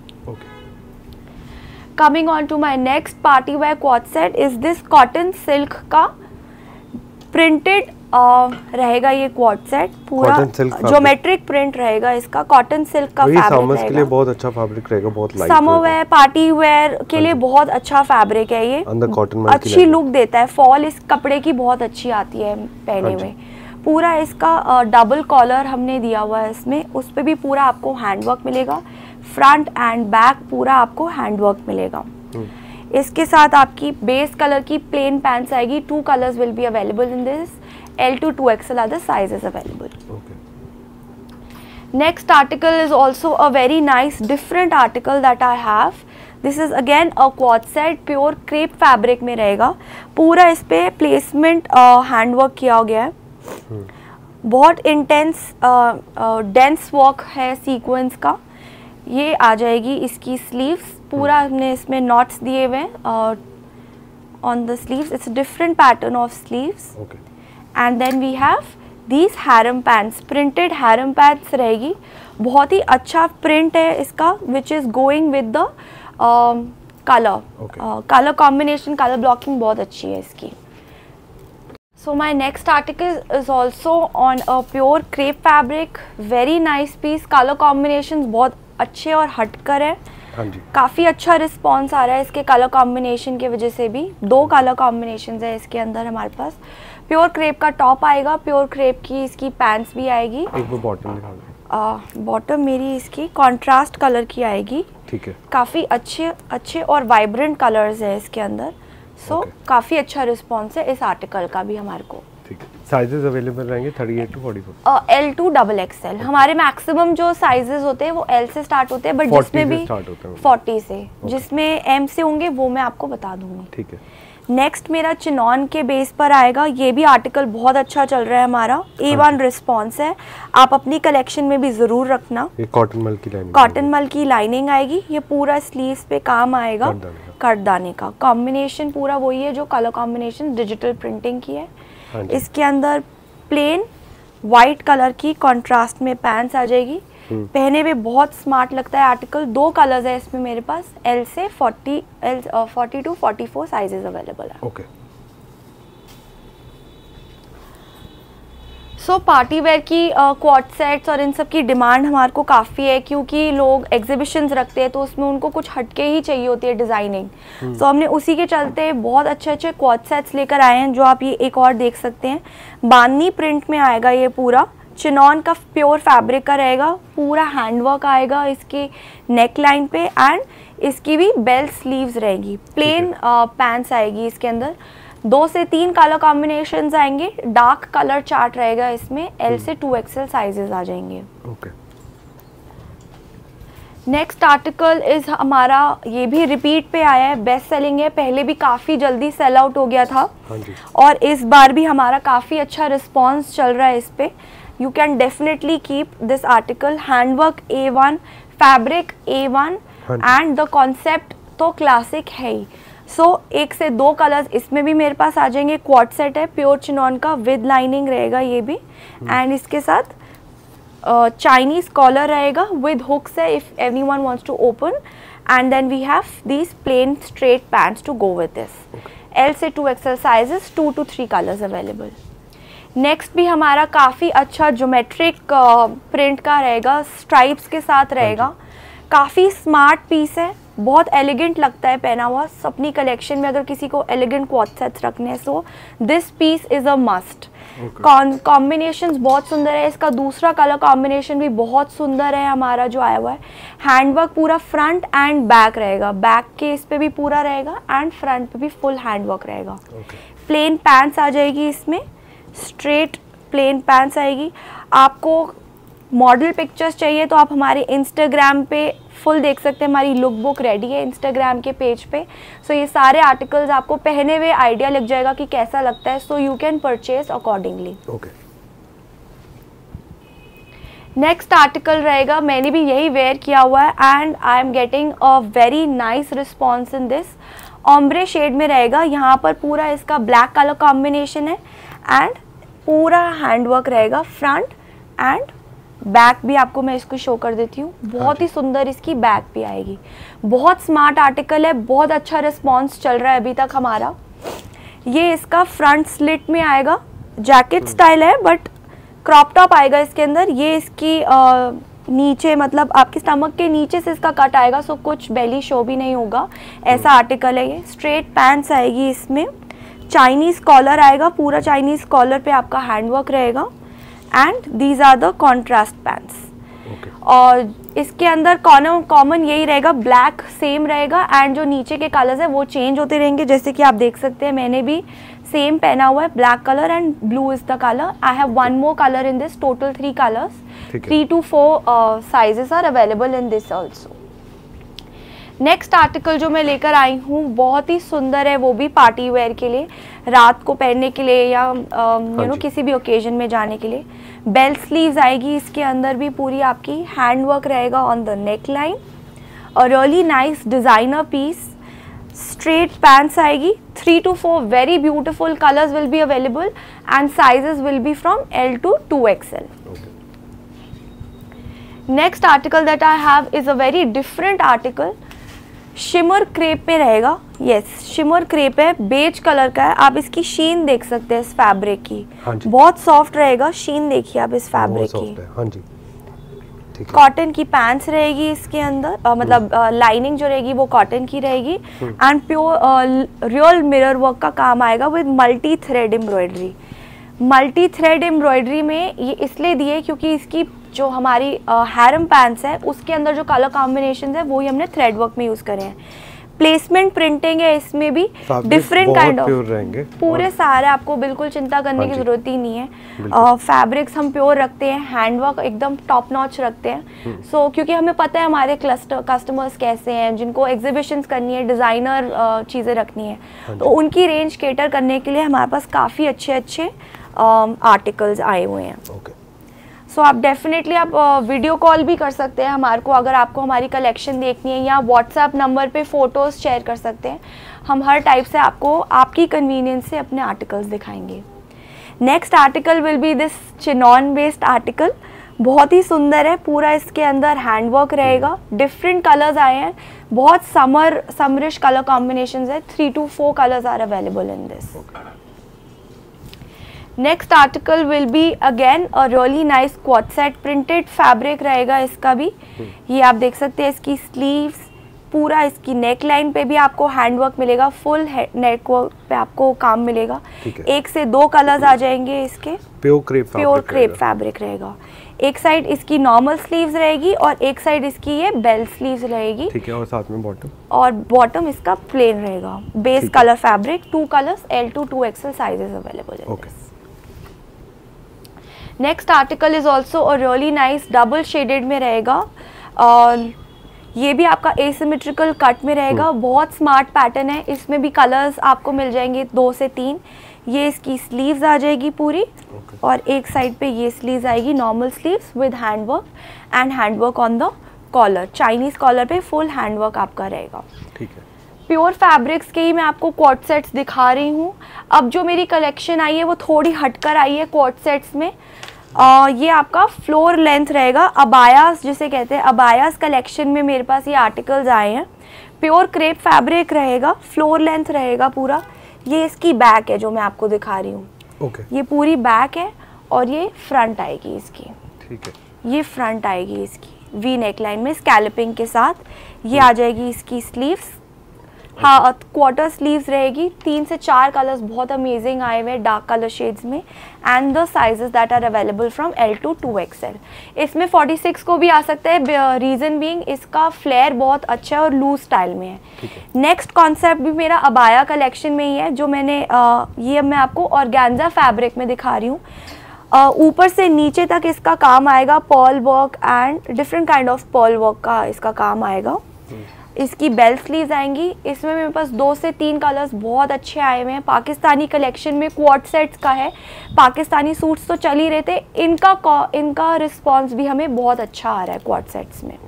Coming on to my next party wear quad set is this cotton silk का printed Uh, रहेगा ये quad set. पूरा geometric print रहेगा इसका, cotton silk का fabric रहेगा। के लिए बहुत अच्छा फैब्रिक रहेगा, बहुत light summer wear party wear के लिए बहुत अच्छा फैब्रिक है ये, अंदर कॉटन अच्छी लुक देता है। फॉल इस कपड़े की बहुत अच्छी आती है पहने में। पूरा इसका डबल कॉलर हमने दिया हुआ है इसमें, उस पर भी पूरा आपको हैंडवर्क मिलेगा। फ्रंट एंड बैक पूरा आपको हैंडवर्क मिलेगा। इसके साथ आपकी बेस कलर की प्लेन पैंट्स आएगी। Two colours will be available in this. L to two X L are the sizes available. Okay. Next article is also a very nice different article that I have. This is again a quad set, pure crepe fabric में रहेगा। पूरा इस पे placement hand work किया गया है। hmm. बहुत intense dense work है सीक्वेंस का। ये आ जाएगी इसकी स्लीव्स। पूरा हमने hmm. इसमें नॉट्स दिए हुए हैं on the sleeves. It's different pattern of sleeves. And then we have these harem pants, printed harem pants रहेगी। बहुत ही अच्छा प्रिंट है इसका, which is going with the colour, Okay. Colour combination, colour blocking बहुत अच्छी है इसकी। So my next article is also on a pure crepe fabric, very nice piece, color combinations बहुत अच्छे और हटकर है। हाँ जी। काफ़ी अच्छा रिस्पॉन्स आ रहा है इसके कलर कॉम्बिनेशन की वजह से भी। दो कलर कॉम्बिनेशंस है इसके अंदर हमारे पास। प्योर क्रेप का टॉप आएगा, प्योर क्रेप की इसकी पैंट्स भी आएगी। एक वो बॉटम दिखा दो। बॉटम मेरी इसकी कॉन्ट्रास्ट कलर की आएगी। ठीक है। काफ़ी अच्छे अच्छे और वाइब्रेंट कलर्स है इसके अंदर। सो so, okay. काफ़ी अच्छा रिस्पॉन्स है इस आर्टिकल का भी हमारे को। ठीक है। साइजेस अवेलेबल रहेंगे thirty eight to forty four? L to double XL. हमारे मैक्सिमम जो साइजेस होते हैं वो एल से स्टार्ट होते हैं, बट जिसमें भी फोर्टी से, okay. जिसमें एम से होंगे वो मैं आपको बता दूंगी। ठीक है। नेक्स्ट मेरा चिनॉन के बेस पर आएगा। ये भी आर्टिकल बहुत अच्छा चल रहा है हमारा, ए वन रिस्पॉन्स है। आप अपनी कलेक्शन में भी ज़रूर रखना। ये कॉटन मल की लाइनिंग, कॉटन मल की लाइनिंग आएगी। ये पूरा स्लीव्स पे काम आएगा कटदाने का। कॉम्बिनेशन पूरा वही है जो कलर कॉम्बिनेशन डिजिटल प्रिंटिंग की है। इसके अंदर प्लेन वाइट कलर की कॉन्ट्रास्ट में पैंट्स आ जाएगी। पहने में बहुत स्मार्ट लगता है आर्टिकल। दो कलर्स है इसमें मेरे पास, एल से forty, L forty to forty four sizes available है। ओके। सो पार्टी वेयर की क्वाड uh, सेट्स और इन सब की डिमांड हमारे को काफ़ी है, क्योंकि लोग एग्जीबिशंस रखते हैं तो उसमें उनको कुछ हटके ही चाहिए होती है डिज़ाइनिंग। सो so, हमने उसी के चलते बहुत अच्छे अच्छे क्वाड सेट्स लेकर आए हैं, जो आप ये एक और देख सकते हैं। बांदनी प्रिंट में आएगा ये पूरा। चिनॉन का प्योर फैब्रिक का रहेगा। पूरा हैंडवर्क आएगा इसके नेक लाइन पे एंड इसकी भी बेल स्लीव्स रहेगी। प्लेन पैंट्स आएगी इसके अंदर। दो से तीन कलर कॉम्बिनेशंस आएंगे। डार्क कलर चार्ट रहेगा इसमें। एल से टू एक्सएल साइजेस आ जाएंगे। ओके। नेक्स्ट आर्टिकल इज हमारा, ये भी रिपीट पे आया है, बेस्ट सेलिंग है। पहले भी काफ़ी जल्दी सेल आउट हो गया था। हाँ जी। और इस बार भी हमारा काफ़ी अच्छा रिस्पॉन्स चल रहा है इस पे। You can definitely keep this article. Handwork A one, fabric A one and the concept तो classic है ही। So एक से दो कलर्स इसमें भी मेरे पास आ जाएंगे। क्वाड सेट है प्योर चिनॉन का, विद लाइनिंग रहेगा ये भी। एंड इसके साथ चाइनीज कॉलर रहेगा विद हुक्स है if anyone wants to open. And then we have these plain straight pants to go with this. L से to XL sizes, two to three colours available. Next भी हमारा काफ़ी अच्छा geometric print का रहेगा, stripes के साथ रहेगा। काफ़ी स्मार्ट पीस है, बहुत एलिगेंट लगता है पहना हुआ। अपनी कलेक्शन में अगर किसी को एलिगेंट क्वाड सेट्स रखने हैं so this piece is a must. Combinations बहुत सुंदर है। इसका दूसरा कलर कॉम्बिनेशन भी बहुत सुंदर है हमारा जो आया हुआ है। हैंडवर्क पूरा फ्रंट एंड बैक रहेगा। बैक के इस पे भी पूरा रहेगा एंड फ्रंट पे भी फुल हैंडवर्क रहेगा। प्लेन पैंट्स आ जाएगी इसमें, स्ट्रेट प्लेन पैंट्स आएगी। आपको मॉडल पिक्चर्स चाहिए तो आप हमारे इंस्टाग्राम पे फुल देख सकते हैं। हमारी लुक बुक रेडी है इंस्टाग्राम के पेज पे। सो so, ये सारे आर्टिकल्स आपको पहने हुए आइडिया लग जाएगा कि कैसा लगता है। So you can purchase accordingly. Okay. Next article रहेगा, मैंने भी यही वेयर किया हुआ है and I am getting a very nice response in this. Ombre shade में रहेगा। यहाँ पर पूरा इसका ब्लैक कलर कॉम्बिनेशन है एंड पूरा हैंडवर्क रहेगा। फ्रंट एंड बैक भी आपको मैं इसको शो कर देती हूँ। बहुत ही सुंदर इसकी बैक भी आएगी। बहुत स्मार्ट आर्टिकल है, बहुत अच्छा रिस्पॉन्स चल रहा है अभी तक हमारा। ये इसका फ्रंट स्लिट में आएगा, जैकेट स्टाइल है बट क्रॉप टॉप आएगा इसके अंदर। ये इसकी आ, नीचे मतलब आपके स्टमक के नीचे से इसका कट आएगा, सो कुछ बेली शो भी नहीं होगा, ऐसा आर्टिकल है ये। स्ट्रेट पैंट्स आएगी इसमें। चाइनीज कॉलर आएगा, पूरा चाइनीज कॉलर पे आपका हैंडवर्क रहेगा and these are the contrast pants. और इसके अंदर कॉमन कॉमन यही रहेगा, ब्लैक सेम रहेगा एंड जो नीचे के कलर्स है वो चेंज होते रहेंगे। जैसे कि आप देख सकते हैं मैंने भी सेम पहना हुआ है, black colour and blue is the colour. I have one more colour in this, total three colours, three to four sizes are available in this also. Next article जो मैं लेकर आई हूँ बहुत ही सुंदर है, वो भी पार्टी वेयर के लिए, रात को पहनने के लिए या यू नो किसी भी ओकेजन में जाने के लिए। बेल स्लीव्स आएगी इसके अंदर भी पूरी आपकी, हैंडवर्क रहेगा ऑन द नेक लाइन। और really nice designer piece. Straight pants आएगी, three to four very beautiful colours will be available and sizes will be from L to two XL. Next article that I have is a very different article. Shimmer crepe में रहेगा। Yes, shimmer crepe है, beige colour का है। आप इसकी शीन देख सकते हैं इस फैब्रिक की। हाँ जी। बहुत सॉफ्ट रहेगा, शीन देखिए आप इस फैब्रिक की। हाँ जी, ठीक है। कॉटन की पैंट्स रहेगी इसके अंदर, आ, मतलब लाइनिंग जो रहेगी वो कॉटन की रहेगी। And pure real mirror work का काम आएगा with multi thread embroidery. Multi thread embroidery में ये इसलिए दिए क्योंकि इसकी जो हमारी हैरम पैंट्स है उसके अंदर जो कलर कॉम्बिनेशन है वो ही हमने थ्रेड वर्क में यूज करे हैं। प्लेसमेंट प्रिंटिंग है इसमें भी, डिफरेंट काइंड ऑफ पूरे सारे, आपको बिल्कुल चिंता करने की जरूरत ही नहीं है। फैब्रिक्स हम प्योर रखते हैं, हैंडवर्क एकदम टॉप नॉच रखते हैं। सो so, क्योंकि हमें पता है हमारे क्लस्टर कस्टमर्स कैसे हैं, जिनको एग्जीबिशंस करनी है, डिज़ाइनर चीज़ें रखनी है, तो उनकी रेंज केटर करने के लिए हमारे पास काफ़ी अच्छे अच्छे आर्टिकल्स आए हुए हैं। okay. सो so, आप डेफिनेटली आप वीडियो uh, कॉल भी कर सकते हैं हमारे को, अगर आपको हमारी कलेक्शन देखनी है, या व्हाट्सएप नंबर पे फ़ोटोज़ शेयर कर सकते हैं। हम हर टाइप से आपको आपकी कन्वीनियंस से अपने आर्टिकल्स दिखाएंगे। Next article will be this chinon based article. बहुत ही सुंदर है, पूरा इसके अंदर हैंडवर्क रहेगा, डिफरेंट कलर्स आए हैं, बहुत समर समरिश कलर कॉम्बिनेशन है। Three to four colours are available in this. Next article will be again a really nice quad set printed fabric रहेगा इसका भी। ये आप देख सकते हैं इसकी स्लीव्स, पूरा इसकी नेक लाइन पे भी आपको हैंडवर्क मिलेगा, फुल नेक वर्क पे आपको काम मिलेगा। एक से दो कलर्स आ जाएंगे इसके। Pure crepe pure crepe fabric रहेगा। एक साइड इसकी नॉर्मल स्लीव्स रहेगी और एक साइड इसकी ये बेल स्लीव्स रहेगी। ठीक है, और साथ में बॉटम, और बॉटम इसका प्लेन रहेगा। Base colour fabric, two colours, L to two XL sizes available है। okay. Next article is also a really nice double shaded में रहेगा, और ये भी आपका एसिमेट्रिकल कट में रहेगा। बहुत स्मार्ट पैटर्न है, इसमें भी कलर्स आपको मिल जाएंगे दो से तीन। ये इसकी स्लीव्स आ जाएगी पूरी, okay. और एक साइड पे ये स्लीव्स आएगी normal sleeves with handwork and handwork on the collar. Chinese collar पे फुल हैंडवर्क आपका रहेगा। ठीक है। प्योर फैब्रिक्स के ही मैं आपको क्वाड सेट्स दिखा रही हूँ। अब जो मेरी कलेक्शन आई है वो थोड़ी हटकर आई है क्वाड सेट्स में। Uh, ये आपका फ्लोर लेंथ रहेगा, अबायास जिसे कहते हैं, अबायास कलेक्शन में मेरे पास ये आर्टिकल्स आए हैं। प्योर क्रेप फैब्रिक रहेगा, फ्लोर लेंथ रहेगा पूरा। ये इसकी बैक है जो मैं आपको दिखा रही हूँ। okay. ये पूरी बैक है और ये फ्रंट आएगी इसकी। ठीक है। ये फ्रंट आएगी इसकी वी नेक लाइन में स्कैल्पिंग के साथ। ये आ जाएगी इसकी स्लीव्स। हाँ, क्वार्टर स्लीव्स रहेगी। तीन से चार कलर्स बहुत अमेजिंग आए हुए हैं डार्क कलर शेड्स में, and the sizes that are available from L to two XL. इसमें फोर्टी सिक्स को भी आ सकता है, रीज़न बीइंग इसका फ्लेयर बहुत अच्छा है और लूज स्टाइल में है। नेक्स्ट कॉन्सेप्ट भी मेरा अबाया कलेक्शन में ही है, जो मैंने आ, ये मैं आपको ऑर्गेन्जा फैब्रिक में दिखा रही हूँ। ऊपर से नीचे तक इसका काम आएगा pearl work and different kind of pearl work का इसका काम आएगा। इसकी बेल स्लीव्स आएंगी। इसमें मेरे पास दो से तीन कलर्स बहुत अच्छे आए हुए हैं। पाकिस्तानी कलेक्शन में क्वाड सेट्स का है, पाकिस्तानी सूट्स तो चल ही रहे थे, इनका इनका रिस्पांस भी हमें बहुत अच्छा आ रहा है क्वाड सेट्स में।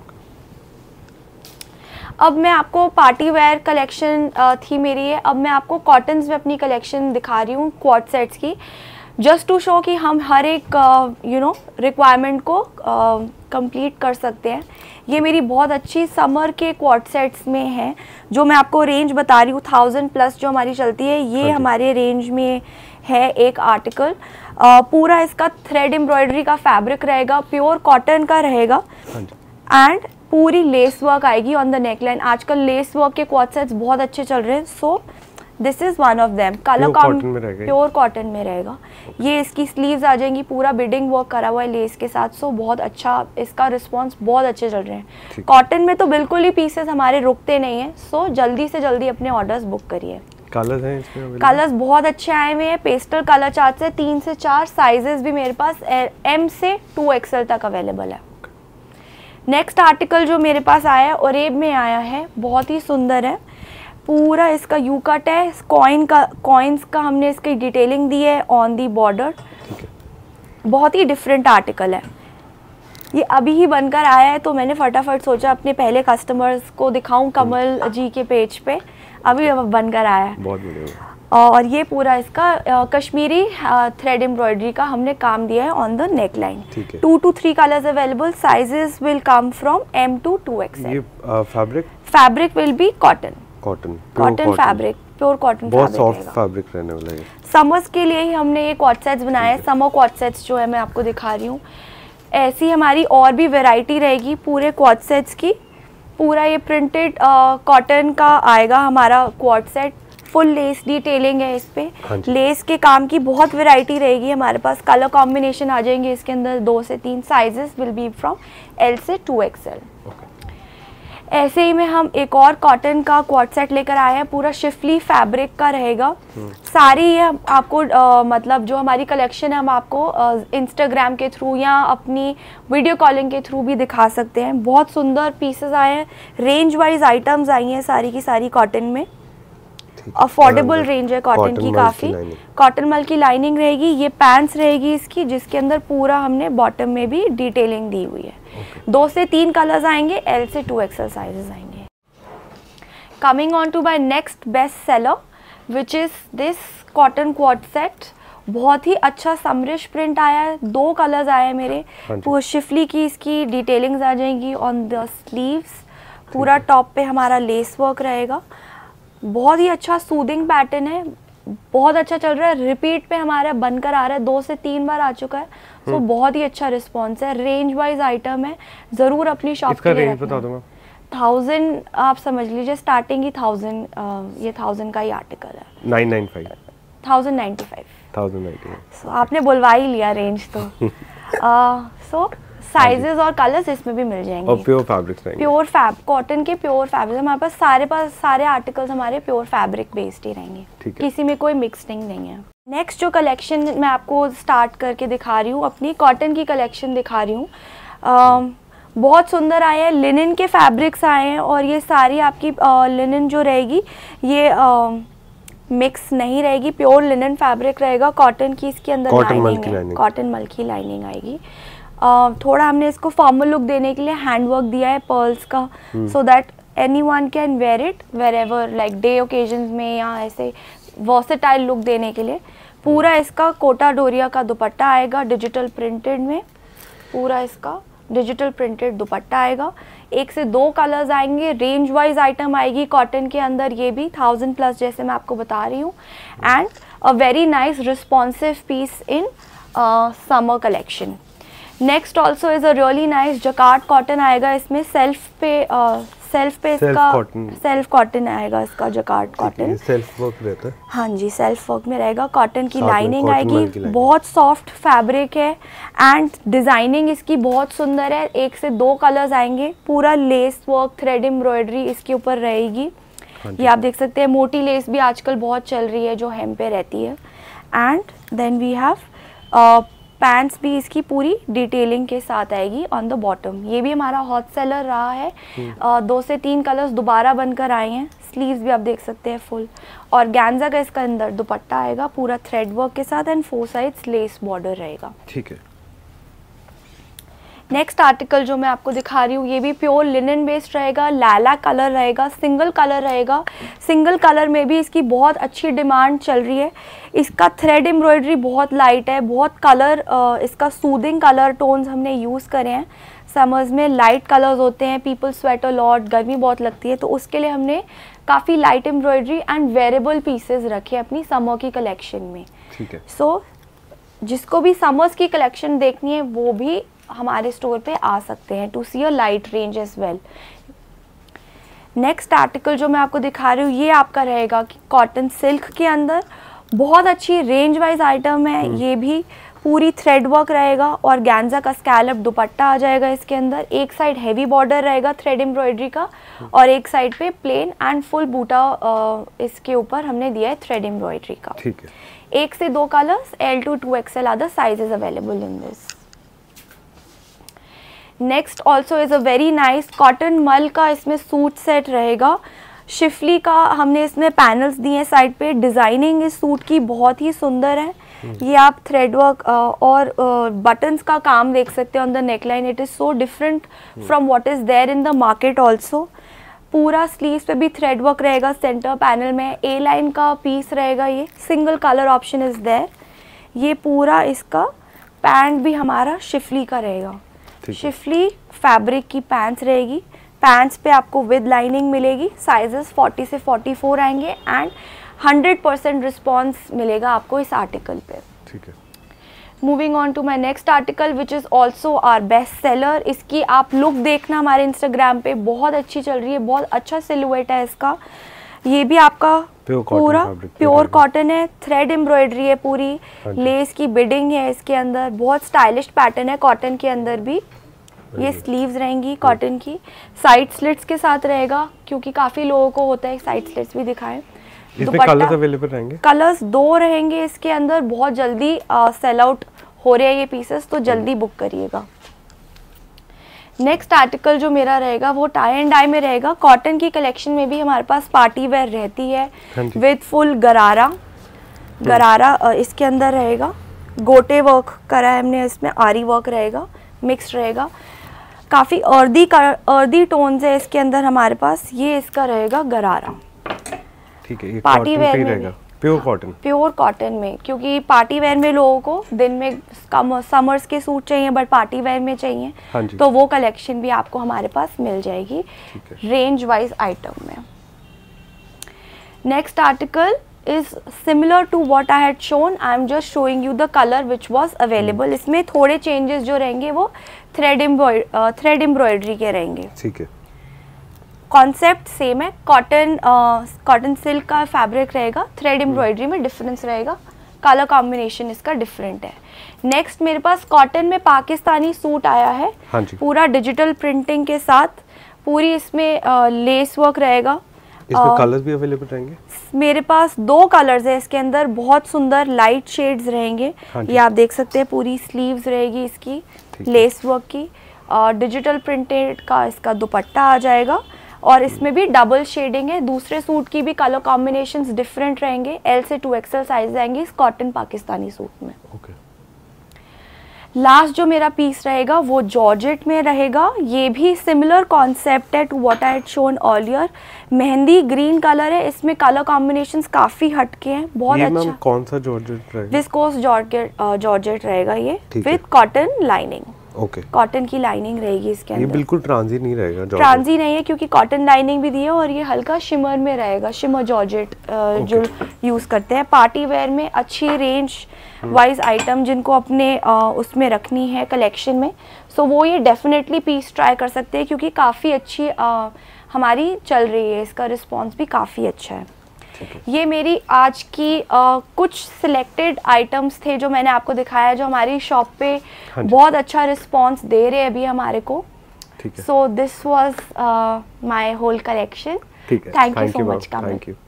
अब मैं आपको पार्टी वेयर कलेक्शन थी मेरी है, अब मैं आपको कॉटन्स में अपनी कलेक्शन दिखा रही हूँ क्वाड सेट्स की, जस्ट टू शो कि हम हर एक यू नो रिक्वायरमेंट को कंप्लीट uh, कर सकते हैं। ये मेरी बहुत अच्छी समर के क्वाड सेट्स में है, जो मैं आपको रेंज बता रही हूँ, थाउजेंड प्लस जो हमारी चलती है, ये हमारे रेंज में है एक आर्टिकल। uh, पूरा इसका थ्रेड एम्ब्रॉयडरी का फैब्रिक रहेगा, प्योर कॉटन का रहेगा, एंड पूरी लेस वर्क आएगी ऑन द नेकलाइन। आजकल लेस वर्क के क्वाड सेट्स बहुत अच्छे चल रहे हैं, so this is one of them. Colour कॉम प्योर कॉटन में रहेगा। ये इसकी स्लीव्स आ जाएंगी, पूरा बिडिंग वर्क करा हुआ है लेस के साथ, सो बहुत अच्छा इसका रिस्पांस, बहुत अच्छे चल रहे हैं। कॉटन में तो बिल्कुल ही पीसेस हमारे रुकते नहीं हैं, सो जल्दी से जल्दी अपने ऑर्डर्स बुक करिए। कलर्स हैं इसमें? कलर्स बहुत अच्छे आए हुए हैं, पेस्टल कलर चार्ट से तीन से चार साइजेस भी मेरे पास एम से टू एक्सएल तक अवेलेबल है। नेक्स्ट आर्टिकल जो मेरे पास आया है ओरेब में आया है, बहुत ही सुंदर है। पूरा इसका यू कट है, कॉइन का कॉइन्स का हमने इसकी डिटेलिंग दी है ऑन दी बॉर्डर। बहुत ही डिफरेंट आर्टिकल है। ये अभी ही बनकर आया है, तो मैंने फटाफट सोचा अपने पहले कस्टमर्स को दिखाऊं कमल जी के पेज पे, अभी बनकर आया है। बहुत बढ़िया। और ये पूरा इसका कश्मीरी थ्रेड एम्ब्रॉयडरी का हमने काम दिया है on the neck line. Two to three colours available, sizes will come from M to two XL. ये fabric fabric will be cotton, cotton cotton fabric, pure cotton, बहुत सॉफ्ट फैब्रिक रहने वाला है। समर्स के लिए ही हमने ये कॉट सेट्स बनाए हैं, समर कॉट सेट्स जो है मैं आपको दिखा रही हूँ। ऐसी हमारी और भी वैरायटी रहेगी पूरे क्वाड सेट्स की। पूरा ये प्रिंटेड कॉटन का आएगा हमारा co-ord set, full lace detailing है इस पे, लेस के काम की बहुत वैरायटी रहेगी हमारे पास। कलर कॉम्बिनेशन आ जाएंगे इसके अंदर, दो से तीन sizes will be from L से टू एक्सएल। ऐसे ही में हम एक और कॉटन का क्वाड सेट लेकर आए हैं, पूरा शिफली फैब्रिक का रहेगा। सारी ये आपको आ, मतलब जो हमारी कलेक्शन है हम आपको इंस्टाग्राम के थ्रू या अपनी वीडियो कॉलिंग के थ्रू भी दिखा सकते हैं। बहुत सुंदर पीसेस आए हैं, रेंज वाइज आइटम्स आई हैं सारी की सारी कॉटन में। अफोर्डेबल रेंज है कॉटन की काफ़ी। कॉटन मल की लाइनिंग रहेगी, ये पैंट्स रहेगी इसकी जिसके अंदर पूरा हमने बॉटम में भी डिटेलिंग दी हुई है। okay. दो से तीन कलर्स आएंगे, एल से टू एक्सएल साइजेस आएंगे। Coming on to my next best seller which is this cotton co-ord set. बहुत ही अच्छा समरिश प्रिंट आया है, दो कलर्स आए हैं मेरे। पूरा शिफली की इसकी डिटेलिंग्स आ जाएंगी ऑन द स्लीव्स। पूरा टॉप पे हमारा लेस वर्क रहेगा। बहुत ही अच्छा सूदिंग पैटर्न है, बहुत अच्छा चल रहा है। रिपीट पे हमारा बनकर आ रहा है, दो से तीन बार आ चुका है। सो so, बहुत ही अच्छा रिस्पॉन्स है। रेंज वाइज आइटम है, ज़रूर अपनी शॉप के लिए रेंज बता दूंगा। थाउजेंड आप समझ लीजिए, स्टार्टिंग ही थाउजेंड, ये थाउजेंड का ही आर्टिकल है। Nine nine five thousand ninety five thousand ninety so आपने बुलवा ही लिया रेंज तो। सो uh, साइजेस और कलर्स इसमें भी मिल जाएंगे। और प्योर फैब्रिक्स रहेंगे, प्योर फैब कॉटन के प्योर फैब्रिक हमारे पास सारे पास सारे आर्टिकल्स हमारे प्योर फैब्रिक बेस्ड ही रहेंगे, किसी में कोई मिक्सिंग नहीं है। नेक्स्ट जो कलेक्शन मैं आपको स्टार्ट करके दिखा रही हूँ, अपनी कॉटन की कलेक्शन दिखा रही हूँ। बहुत सुंदर आए हैं, लिनन के फैब्रिक्स आए हैं और ये सारी आपकी लिनन जो रहेगी ये मिक्स नहीं रहेगी, प्योर लिनन फैब्रिक रहेगा। कॉटन की इसके अंदर लाइनिंग है, कॉटन मल की लाइनिंग आएगी। Uh, थोड़ा हमने इसको फॉर्मल लुक देने के लिए हैंडवर्क दिया है पर्ल्स का, so that anyone can wear it wherever, like day occasions में या ऐसे वर्सेटाइल लुक देने के लिए। पूरा इसका कोटा डोरिया का दुपट्टा आएगा डिजिटल प्रिंटेड में, पूरा इसका डिजिटल प्रिंटेड दुपट्टा आएगा। एक से दो कलर्स आएंगे, रेंज वाइज आइटम आएगी कॉटन के अंदर, ये भी थाउजेंड प्लस जैसे मैं आपको बता रही हूँ। And a very nice responsive piece in summer collection. Next also is a really nice jacquard cotton आएगा इसमें, सेल्फ पे सेल्फ पे इसका सेल्फ कॉटन आएगा इसका जकार्ड कॉटन, सेल्फ वर्क रहता है। हाँ जी, सेल्फ वर्क में रहेगा। कॉटन की लाइनिंग आएगी, बहुत सॉफ्ट फैब्रिक है एंड डिजाइनिंग इसकी बहुत सुंदर है। एक से दो कलर्स आएंगे, पूरा लेस वर्क थ्रेड एम्ब्रॉयडरी इसके ऊपर रहेगी। ये आप देख सकते हैं, मोटी लेस भी आजकल बहुत चल रही है जो हेम पे रहती है। And then we have pants भी इसकी पूरी डिटेलिंग के साथ आएगी ऑन द बॉटम। ये भी हमारा हॉट सेलर रहा है। uh, दो से तीन कलर्स दोबारा बनकर आए हैं। स्लीव्स भी आप देख सकते हैं फुल, और गैंजा का इसका अंदर दुपट्टा आएगा पूरा थ्रेड वर्क के साथ and four sides lace border रहेगा। ठीक है। नेक्स्ट आर्टिकल जो मैं आपको दिखा रही हूँ ये भी प्योर लिनन बेस्ड रहेगा, लाइलैक कलर रहेगा, सिंगल कलर रहेगा। सिंगल कलर में भी इसकी बहुत अच्छी डिमांड चल रही है। इसका थ्रेड एम्ब्रॉयडरी बहुत लाइट है, बहुत कलर इसका सूदिंग कलर टोन्स हमने यूज़ करे हैं। समर्स में लाइट कलर्स होते हैं, पीपल स्वेट अ लॉट, गर्मी बहुत लगती है, तो उसके लिए हमने काफ़ी light embroidery and wearable pieces रखे अपनी समर की कलेक्शन में। ठीक है। सो so, जिसको भी समर्स की कलेक्शन देखनी है वो भी हमारे स्टोर पे आ सकते हैं to see a light range as well. Next article जो मैं आपको दिखा रही हूँ ये आपका रहेगा कि कॉटन सिल्क के अंदर बहुत अच्छी रेंज वाइज आइटम है। ये भी पूरी थ्रेड वर्क रहेगा और गैंजा का स्कैलप दुपट्टा आ जाएगा इसके अंदर। एक साइड हैवी बॉर्डर रहेगा थ्रेड एम्ब्रॉयडरी का और एक साइड पे प्लेन एंड फुल बूटा इसके ऊपर हमने दिया है थ्रेड एम्ब्रॉयडरी का। ठीक है। एक से दो colours, L to two XL are the sizes available in this. Next also is a very nice cotton mull का इसमें सूट सेट रहेगा। शिफली का हमने इसमें पैनल्स दिए हैं साइड पे। डिज़ाइनिंग इस सूट की बहुत ही सुंदर है। ये आप थ्रेड वर्क और बटन्स का काम देख सकते हैं on the neckline. It is so different from what is there in the market also. पूरा स्लीव्स पे भी थ्रेड वर्क रहेगा सेंटर पैनल में। ए लाइन का पीस रहेगा, ये single colour option is there. ये पूरा इसका पैंट भी हमारा शिफली का रहेगा। शिफली फैब्रिक की पैंट्स रहेगी, पैंट्स पे आपको विद लाइनिंग मिलेगी, साइजेस चालीस से चौवालीस आएंगे एंड हंड्रेड परसेंट रिस्पॉन्स मिलेगा आपको इस आर्टिकल पे। ठीक है। Moving on to my next article which is also our best seller. इसकी आप लुक देखना हमारे इंस्टाग्राम पे, बहुत अच्छी चल रही है, बहुत अच्छा सिलुएट है इसका। ये भी आपका पूरा प्योर कॉटन है, थ्रेड एम्ब्रॉयडरी है पूरी, लेस की बिडिंग है इसके अंदर, बहुत स्टाइलिश पैटर्न है कॉटन के अंदर भी। ये स्लीव्स रहेंगी कॉटन की, साइड स्लिट्स के साथ रहेगा क्योंकि काफ़ी लोगों को होता है साइड स्लिट्स भी दिखाएं। इसमें कलर्स अवेलेबल रहेंगे? कलर्स दो रहेंगे इसके अंदर, बहुत जल्दी सेल आउट हो रहे हैं ये पीसेस, तो जल्दी बुक करिएगा। नेक्स्ट आर्टिकल जो मेरा रहेगा वो टाई एंड डाई में रहेगा। कॉटन की कलेक्शन में भी हमारे पास पार्टी वेयर रहती है विद फुल गरारा। गरारा इसके अंदर रहेगा, गोटे वर्क करा है हमने, इसमें आरी वर्क रहेगा, मिक्स रहेगा, काफ़ी अर्दी अर्दी टोन्स है इसके अंदर हमारे पास। ये इसका रहेगा गरारा। ठीक है, ये पार्टी वेयर में रहेगा प्योर कॉटन, प्योर कॉटन में, क्योंकि पार्टी वेयर में लोगों को दिन में कम समर्स के सूट चाहिए बट पार्टी वेयर में चाहिए, हाँ जी। तो वो कलेक्शन भी आपको हमारे पास मिल जाएगी रेंज वाइज आइटम में। Next article is similar to what I had shown, I am just showing you the colour which was available. इसमें थोड़े चेंजेस जो रहेंगे वो थ्रेड एम्ब्रॉय थ्रेड एम्ब्रॉयडरी के रहेंगे। ठीक है, कॉन्सेप्ट सेम है, कॉटन कॉटन सिल्क का फैब्रिक रहेगा, थ्रेड एम्ब्रॉयडरी में डिफरेंस रहेगा, कलर कॉम्बिनेशन इसका डिफरेंट है। नेक्स्ट मेरे पास कॉटन में पाकिस्तानी सूट आया है, हाँ जी। पूरा डिजिटल प्रिंटिंग के साथ, पूरी इसमें uh, लेस वर्क रहेगा। इसमें कलर्स भी अवेलेबल रहेंगे? मेरे पास दो कलर्स है इसके अंदर, बहुत सुंदर लाइट शेड्स रहेंगे। हाँ ये आप देख सकते हैं, पूरी स्लीव्स रहेगी इसकी लेस वर्क की, डिजिटल प्रिंटेड का इसका दुपट्टा आ जाएगा और इसमें भी डबल शेडिंग है। दूसरे सूट की भी कलर कॉम्बिनेशंस डिफरेंट रहेंगे, एल से टू एक्सएल साइज आएंगे इस कॉटन पाकिस्तानी सूट में। ओके। लास्ट जो मेरा पीस रहेगा वो जॉर्जेट में रहेगा। ये भी सिमिलर कॉन्सेप्ट है to what I had shown earlier. Mehndi green colour है, इसमें कलर कॉम्बिनेशंस काफी हटके हैं, बहुत ये अच्छा। कौन सा जॉर्जेट रहेगा? विस्कोस जॉर्जेट जॉर्जेट रहेगा ये with cotton lining. Okay. Cotton की लाइनिंग रहेगी इसके अंदर, ये बिल्कुल ट्रांजी नहीं रहेगा? ट्रांजी नहीं है क्योंकि कॉटन लाइनिंग भी दी है और ये हल्का शिमर में रहेगा, शिमर जॉर्जेट जो यूज करते हैं पार्टी वेयर में। अच्छी रेंज वाइज आइटम जिनको अपने uh, उसमें रखनी है कलेक्शन में, सो वो ये डेफिनेटली पीस ट्राई कर सकते हैं क्योंकि काफ़ी अच्छी uh, हमारी चल रही है, इसका रिस्पॉन्स भी काफ़ी अच्छा है। ये मेरी आज की uh, कुछ सिलेक्टेड आइटम्स थे जो मैंने आपको दिखाया, जो हमारी शॉप पे हाँ बहुत अच्छा रिस्पॉन्स दे रहे हैं अभी हमारे को। So this was my whole collection. Thank you so much. Thank you.